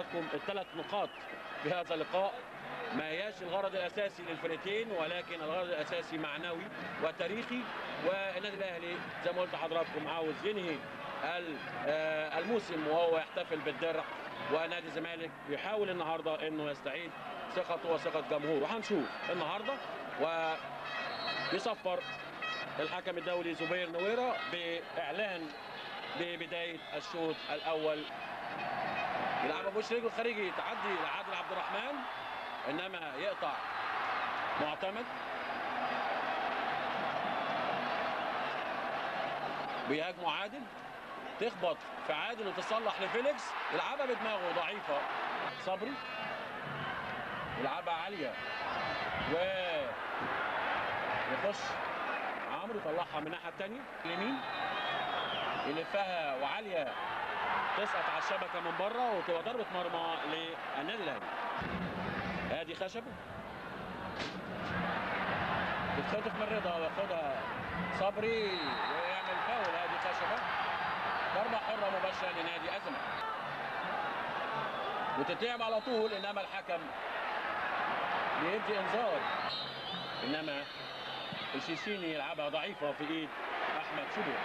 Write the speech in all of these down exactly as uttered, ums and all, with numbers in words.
حضراتكم الثلاث نقاط في هذا اللقاء ما هياش الغرض الاساسي للفرقتين، ولكن الغرض الاساسي معنوي وتاريخي. والنادي الاهلي زي ما قلت لحضراتكم عاوز ينهي الموسم وهو يحتفل بالدرع، ونادي الزمالك يحاول النهارده انه يستعيد ثقته وثقه جمهوره. وهنشوف النهارده ويصفر الحكم الدولي زبير نويره باعلان ببدايه الشوط الاول. يلعب بوش رجله الخارجي، تعدي لعادل عبد الرحمن، انما يقطع معتمد. بيهاجموا عادل، تخبط في عادل وتصلح لفيليكس، يلعبها بدماغه ضعيفه صبري، يلعبها عاليه ويخش عمرو يطلعها من الناحيه الثانيه اليمين، يلفها وعاليه تسقط على الشبكه من بره وتبقى ضربه مرمى للنادي الاهلي. ادي خشبه تتخطف من رضا وياخدها صبري ويعمل فاول. ادي خشبه ضربه حره مباشره لنادي الزمالك وتتلعب على طول، انما الحكم بيدي انذار، انما الشيشيني يلعبها ضعيفه في ايد احمد شبير.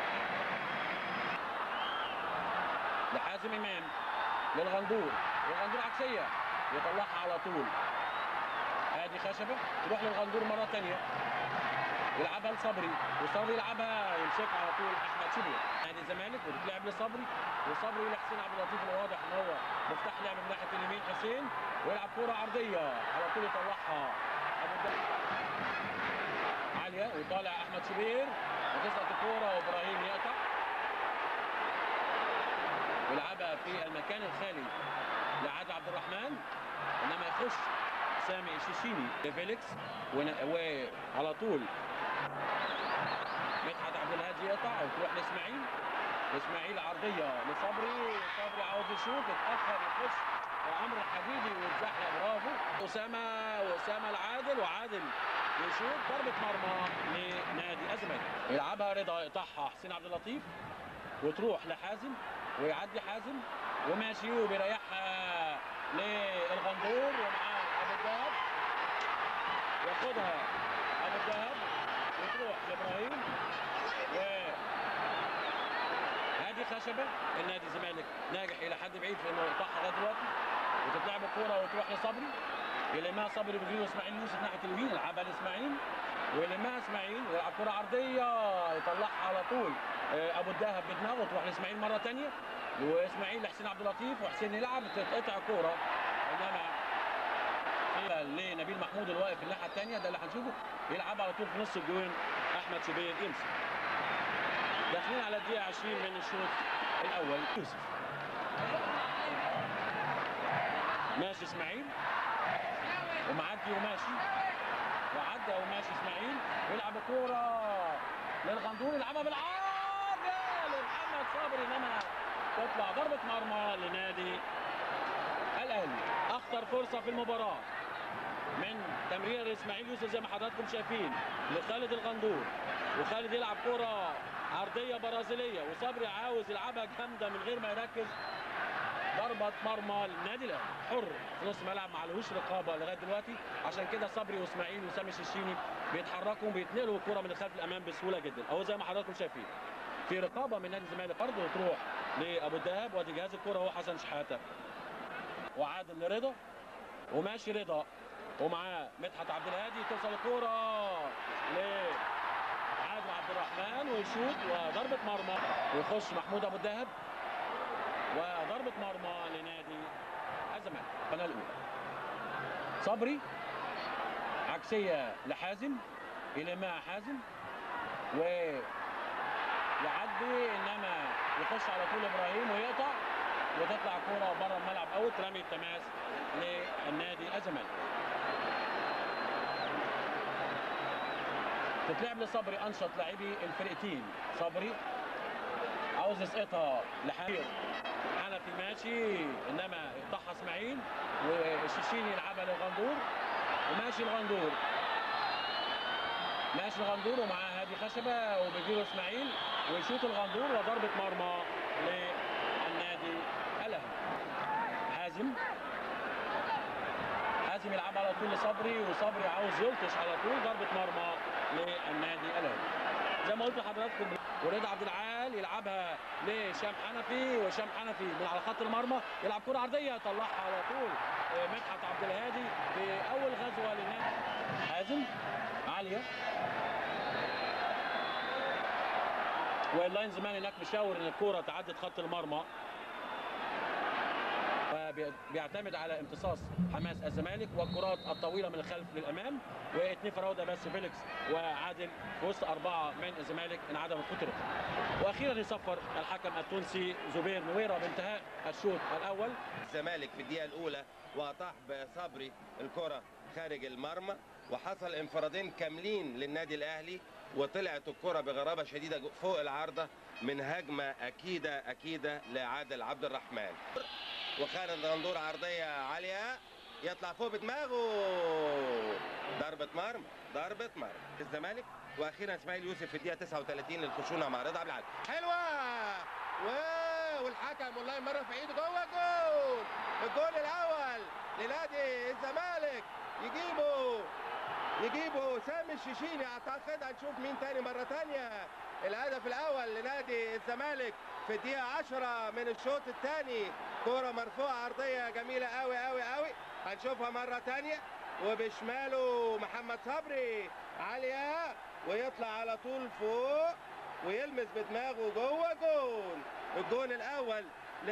لحازم امام للغندور، الغندور عكسيه يطلعها على طول. ادي خشبه تروح للغندور مره ثانيه، يلعبها لصبري وصبري يلعبها يمسكها على طول احمد شبير. نادي الزمالك وتتلعب لصبري، وصبري لحسين عبد اللطيف اللي واضح ان هو مفتاح لعب من ناحيه اليمين. حسين ويلعب كره عرضيه على طول يطلعها ابو عاليه ويطالع احمد شبير وتسقط الكوره وابراهيم يقطع، يلعبها في المكان الخالي لعادل عبد الرحمن، انما يخش سامي الشيشيني لفيليكس وعلى طول مدحت عبد الهادي يقطع وتروح لاسماعيل، اسماعيل عرضيه لصبري، صبري عاوز يشوط اتاخر يخش وعمرو الحديدي ويتزحلق. برافو اسامه، واسامه العادل وعادل يشوط ضربه مرمى لنادي الزمالك. يلعبها رضا يقطعها حسين عبد اللطيف وتروح لحازم ويعدي حازم وماشي وبيريحها للغندور ومعاه ابو الدهب، ياخدها ابو الدهب وتروح لابراهيم. و هادي خشبه النادي الزمالك ناجح الى حد بعيد في انه يقطعها لغايه دلوقتي، وتتلعب الكوره وتروح لصبري، يلمها صبري بيجيله اسماعيل يوسف ناحيه اليمين، يلعبها لاسماعيل ويلمها اسماعيل ويلعب كوره عرضيه يطلعها على طول ابو الدهب بدماغه تروح لاسماعيل مره ثانيه، واسماعيل لحسين عبد اللطيف وحسين يلعب تتقطع كوره، انما لنبيل محمود الواقف الناحيه الثانيه ده اللي هنشوفه، يلعب على طول في نص الجوين احمد شبير يمسك. داخلين على الدقيقه عشرين من الشوط الاول. يوسف ماشي اسماعيل ومعدي وماشي وعدى وماشي اسماعيل ويلعب الكوره للغندور، يلعبها بالعرض لمحمد صبري، انما تطلع ضربه مرمى لنادي الاهلي. اخطر فرصه في المباراه من تمرير اسماعيل يوسف زي ما حضراتكم شايفين لخالد الغندور، وخالد يلعب كره عرضيه برازيليه وصبري عاوز يلعبها جامده من غير ما يركز، ضربه مرمى للنادي الاهلي. حر في نص ملعب ما عليهوش رقابه لغايه دلوقتي، عشان كده صبري واسماعيل وسامي الشيشيني بيتحركوا وبيتنقلوا الكره من الخلف الامام بسهوله جدا اهو زي ما حضراتكم شايفين. في رقابه من نادي الزمالك برضه تروح لابو الدهب، وادي جهاز الكره هو حسن شحاته وعادل لرضا وماشي رضا ومعاه مدحت عبد الهادي، توصل الكوره لعادل عبد الرحمن ويشوط وضربه مرمى ويخش محمود ابو الدهب وضربه مرمى لنادي الزمالك. القناه الاولى صبري عكسيه لحازم يلمها حازم ويعدي، انما يخش على طول ابراهيم ويقطع وتطلع كوره بره الملعب اوت، رمي التماس للنادي الزمالك. تتلعب لصبري انشط لاعبي الفرقتين، صبري عاوز يسقطها لحبيب حنفي ماشي، انما يقطعها اسماعيل والشيشيني يلعبها للغندور وماشي الغندور ماشي الغندور ومعاه هادي خشبه وبيجيله اسماعيل ويشوط الغندور وضربه مرمى للنادي الاهلي. حازم طول لصبري، وصبري عاوز يلطش على طول، ضربه مرمى للنادي الاهلي. زي ما قلت لحضراتكم، ورضا عبد العال يلعبها لهشام حنفي، وهشام حنفي من على خط المرمى يلعب كره عرضيه يطلعها على طول مدحت عبد الهادي في اول غزوه للنادي. حازم عاليه، واللاين زمان هناك مشاور ان الكوره تعدت خط المرمى، فبيعتمد على امتصاص حماس الزمالك والكرات الطويله من الخلف للامام، واثنين فراوده بس، فيليكس وعادل في وسط اربعه من الزمالك انعدمت خطورتها. واخيرا يصفر الحكم التونسي زبير نويره بانتهاء الشوط الاول. الزمالك في الدقيقه الاولى واطاح بصبري الكره خارج المرمى، وحصل انفرادين كاملين للنادي الاهلي، وطلعت الكره بغرابه شديده فوق العارضه من هجمه اكيده اكيده لعادل عبد الرحمن، وخالد الغندور عرضيه عاليه يطلع فوق بدماغه، ضربه مرمى ضربه مرمى الزمالك. واخيرا اسماعيل يوسف في الدقيقه تسعة وثلاثين للخشونه مع رضا عبد العال، حلوه و... والحكم والله مره في ايده جوه الجول، الجول الاول لنادي الزمالك، يجيبه يجيبه سامي الشيشيني. اعتقد هنشوف مين تاني مره ثانيه. الهدف الاول لنادي الزمالك في الدقيقه عشرة من الشوط الثاني، كره مرفوعه عرضيه جميله قوي قوي قوي، هنشوفها مره ثانيه، وبشماله محمد صبري عاليه ويطلع على طول فوق ويلمس بدماغه جوه جول. الجون الاول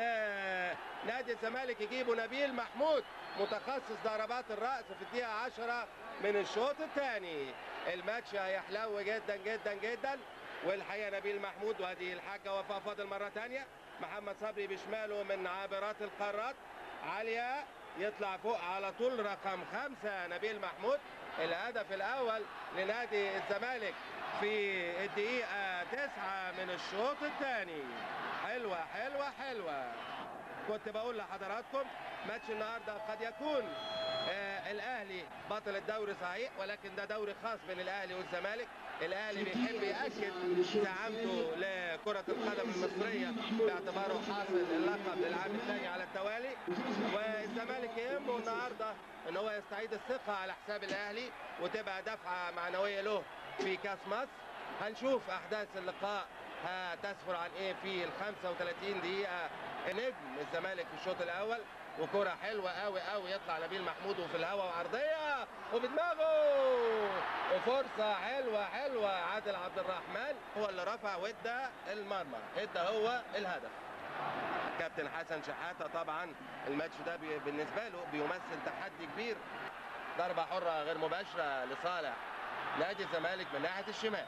لنادي الزمالك يجيبه نبيل محمود متخصص ضربات الراس في الدقيقه عشرة من الشوط الثاني. الماتش هيحلو جدا جدا جدا، والحقيقه نبيل محمود وهذه الحاجه وفاء فاضل مره ثانيه، محمد صبري بشماله من عابرات القارات عاليه يطلع فوق على طول رقم خمسة نبيل محمود. الهدف الاول لنادي الزمالك في الدقيقه تسعة من الشوط الثاني. حلوه حلوه حلوه. كنت بقول لحضراتكم ماتش النهارده قد يكون آه الاهلي بطل الدوري صحيح، ولكن ده دوري خاص بين الاهلي والزمالك. الاهلي بيحب ياكد دعمته لكره القدم المصريه باعتباره حاصل اللقب للعام الثاني على التوالي، والزمالك يهمه النهارده ان هو يستعيد الثقه على حساب الاهلي وتبقى دفعه معنويه له في كاس مصر. هنشوف احداث اللقاء هتسفر عن ايه في ال خمسة وثلاثين دقيقه. نجم الزمالك في الشوط الاول، وكرة حلوة قوي قوي يطلع نبيل محمود وفي الهواء وعرضية وبدماغه، وفرصة حلوة حلوة عادل عبد الرحمن هو اللي رفع وادى المرمى، ادى هو الهدف. كابتن حسن شحاتة طبعا الماتش ده بالنسبة له بيمثل تحدي كبير. ضربة حرة غير مباشرة لصالح نادي الزمالك من ناحية الشمال.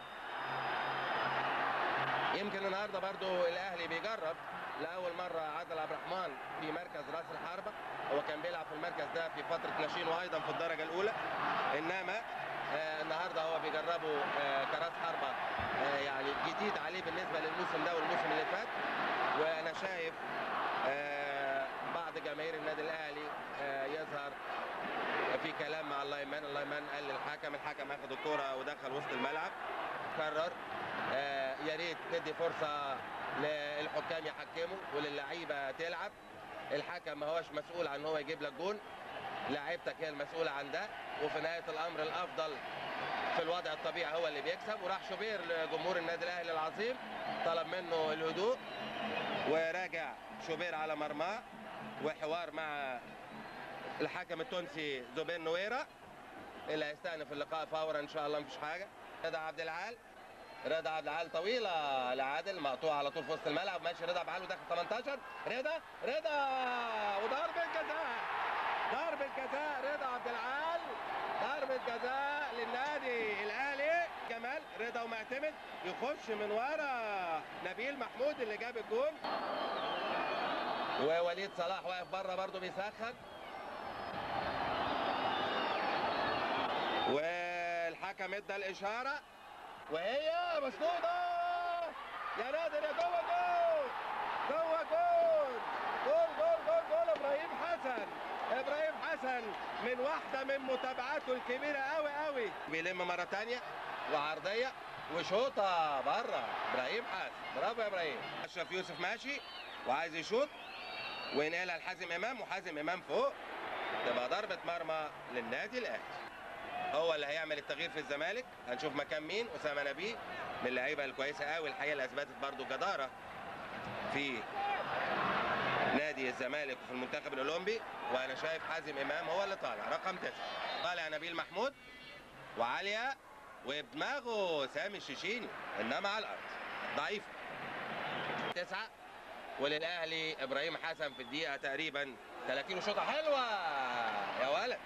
يمكن النهارده برضو الاهلي بيجرب لاول مره عادل عبد الرحمن في مركز راس الحربه، هو كان بيلعب في المركز ده في فتره ناشئين وايضا في الدرجه الاولى، انما آه النهارده هو بيجربه آه كراس حربه آه يعني جديد عليه بالنسبه للموسم ده والموسم اللي فات. وانا شايف آه بعض جماهير النادي الاهلي آه يظهر في كلام مع اللايمان، اللايمان قال للحكم، الحكم اخذ الكوره ودخل وسط الملعب، قرر آه يا ريت ندي فرصه للحكام يحكموا وللعيبه تلعب. الحكم ما هوش مسؤول عن هو يجيب لك جون، لاعيبتك هي المسؤوله عن ده، وفي نهايه الامر الافضل في الوضع الطبيعي هو اللي بيكسب. وراح شوبير لجمهور النادي الاهلي العظيم طلب منه الهدوء، وراجع شوبير على مرماه وحوار مع الحكم التونسي زبير نويره اللي هيستأنف اللقاء فورا ان شاء الله. مفيش حاجه. رضا عبد العال رضا عبد العال طويله لعادل مقطوعه على طول في وسط الملعب، ماشي رضا عبد العال وداخل ثمانية عشر. رضا رضا وضربه جزاء، ضربه جزاء رضا عبد العال، ضربه جزاء للنادي الاهلي. جمال رضا ومعتمد يخش من ورا نبيل محمود اللي جاب الجون، ووليد صلاح واقف بره برضه بيسخن، والحكم ادى الاشاره وهي مسدوده يا نادر يا جوه جول جوه جول جول جول جول جول ابراهيم حسن. ابراهيم حسن من واحده من متابعاته الكبيره قوي قوي بيلم مره ثانيه وعرضيه وشوطه بره. ابراهيم حسن برافو يا ابراهيم. اشرف يوسف ماشي وعايز يشوط وينقلها لحازم امام، وحازم امام فوق تبقى ضربة مرمى للنادي الاهلي. هو اللي هيعمل التغيير في الزمالك. هنشوف مكان مين. اسامه نبيه من اللعيبه الكويسه قوي الحقيقه اللي اثبتت برضو جداره في نادي الزمالك وفي المنتخب الاولمبي. وانا شايف حازم امام هو اللي طالع رقم تسعة. طالع نبيل محمود وعاليه وبدماغه سامي الشيشيني انما على الارض ضعيفه. تسعة وللاهلي ابراهيم حسن في الدقيقه تقريبا ثلاثين وشوطه حلوه يا ولد.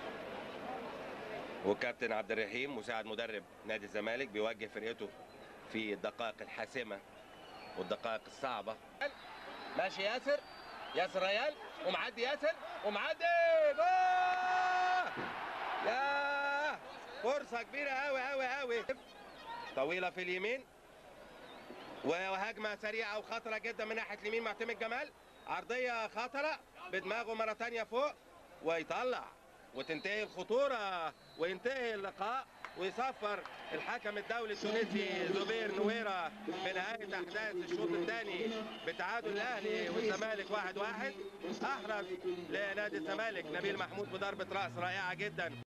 والكابتن عبد الرحيم مساعد مدرب نادي الزمالك بيوجه فرقته في الدقائق الحاسمه والدقائق الصعبه. ماشي ياسر ياسر ريال ومعدي ياسر ومعدي جول. يا فرصه كبيره قوي قوي قوي طويله في اليمين وهجمه سريعه وخطره جدا من ناحيه اليمين معتمد جمال. عرضيه خطره بدماغه مره ثانيه فوق ويطلع وتنتهي الخطوره وينتهي اللقاء ويصفر الحكم الدولي التونسي زبير نويرة بنهايه احداث الشوط الثاني بتعادل الاهلي والزمالك واحد واحد. احرز لنادي الزمالك نبيل محمود بضربه راس رائعه جدا.